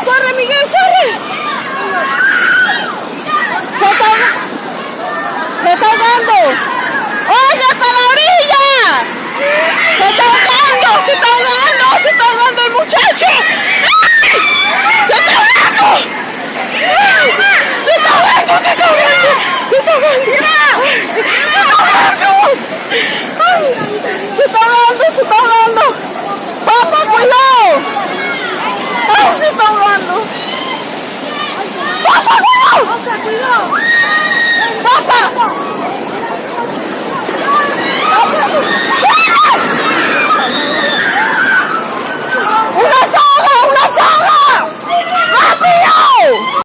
corre, Miguel, corre. Se está ahogando. ¡Oye, hasta la orilla! ¡Se está ahogando! ¡Se está ahogando! ¡Se está ahogando el muchacho! ¡Ay! ¡Se está ahogando! ¡Ay! ¡Se está ahogando! ¡Se está ahogando! ¡Se está ahogando! ¡Se está ahogando! ¡Ay! ¡Se está ahogando! ¡Se está ahogando! ¡Papá, cuidado! ¡Ay, se está ahogando! ¡Papá, cuidado! ¡Papá!